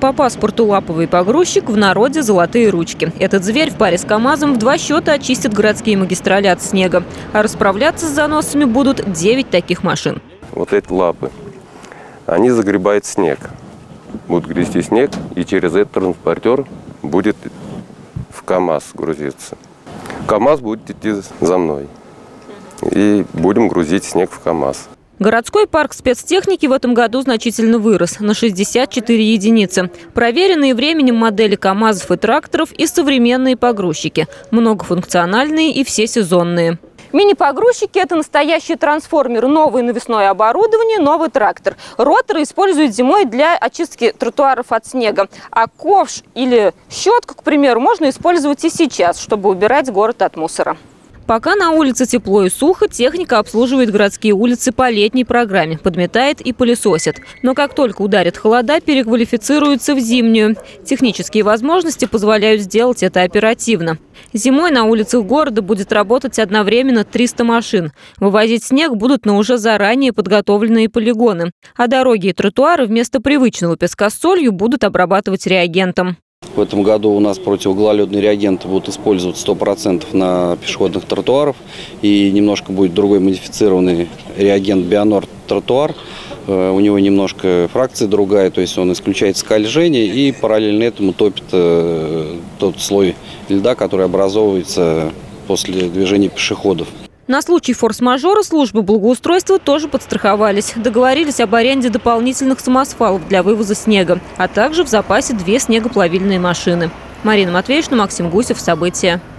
По паспорту лаповый погрузчик, в народе золотые ручки. Этот зверь в паре с КАМАЗом в 2 счета очистит городские магистрали от снега. А расправляться с заносами будут 9 таких машин. Вот эти лапы, они загребают снег. Будут грести снег, и через этот транспортер будет в КАМАЗ грузиться. КАМАЗ будет идти за мной. И будем грузить снег в КАМАЗ. Городской парк спецтехники в этом году значительно вырос – на 64 единицы. Проверенные временем модели КАМАЗов и тракторов и современные погрузчики. Многофункциональные и всесезонные. Мини-погрузчики – это настоящие трансформеры, новое навесное оборудование, новый трактор. Роторы используют зимой для очистки тротуаров от снега. А ковш или щетку, к примеру, можно использовать и сейчас, чтобы убирать город от мусора. Пока на улице тепло и сухо, техника обслуживает городские улицы по летней программе, подметает и пылесосит. Но как только ударит холода, переквалифицируется в зимнюю. Технические возможности позволяют сделать это оперативно. Зимой на улицах города будет работать одновременно 300 машин. Вывозить снег будут на уже заранее подготовленные полигоны. А дороги и тротуары вместо привычного песка с солью будут обрабатывать реагентом. В этом году у нас противогололедные реагенты будут использовать 100% на пешеходных тротуарах. И немножко будет другой модифицированный реагент Бионор тротуар. У него немножко фракция другая, то есть он исключает скольжение и параллельно этому топит тот слой льда, который образовывается после движения пешеходов. На случай форс-мажора службы благоустройства тоже подстраховались. Договорились об аренде дополнительных самосвалов для вывоза снега, а также в запасе 2 снегоплавильные машины. Марина Матвеевна, Максим Гусев. События.